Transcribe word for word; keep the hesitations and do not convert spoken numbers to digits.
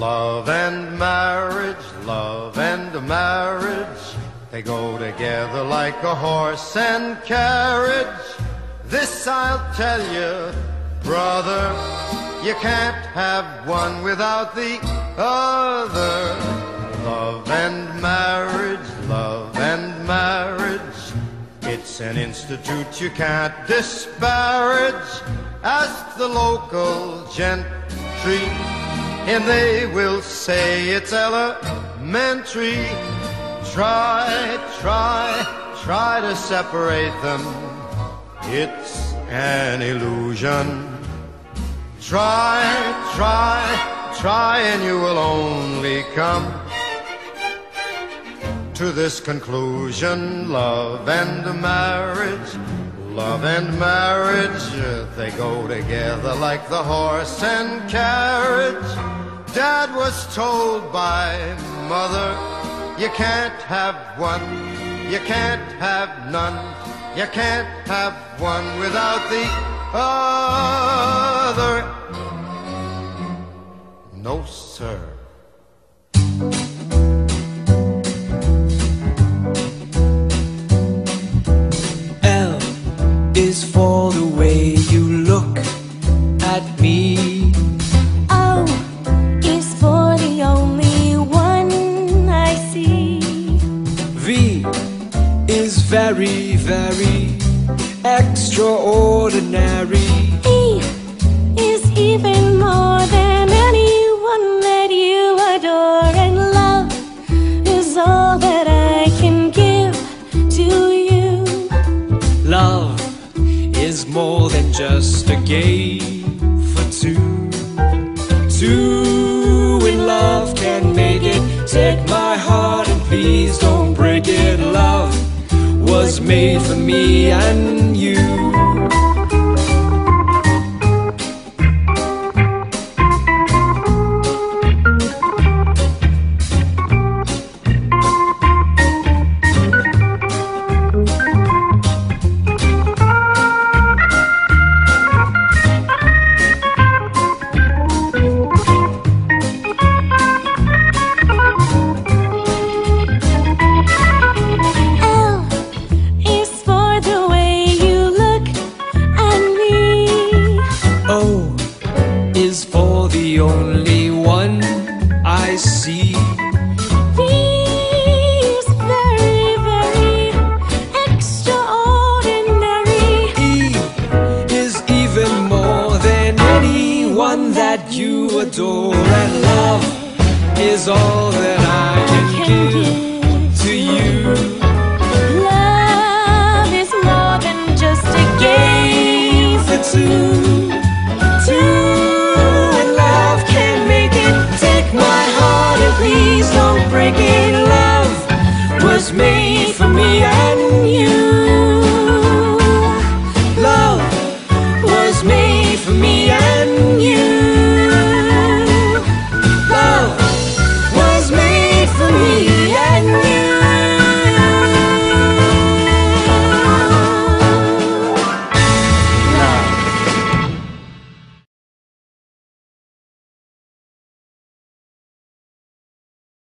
Love and marriage, love and marriage, they go together like a horse and carriage. This I'll tell you, brother, you can't have one without the other. Love and marriage, love and marriage, it's an institute you can't disparage. Ask the local gentry, and they will say it's elementary. Try, try, try to separate them, it's an illusion. Try, try, try, and you will only come to this conclusion. Love and marriage, love and marriage, they go together like the horse and carriage. Dad was told by mother, you can't have one, you can't have none, you can't have one without the other. No, sir. L is for the way you look at me. O is for the only one I see. V is very, very extraordinary. E is even more than anyone that you adore. And love is all that I can give to you. Love is more than just a game for two. Two in love can make it. Take my heart and please don't break it. Love was made for me and you. Is for the only one I see. V is very, very extraordinary. E is even more than anyone that you adore. And love is all that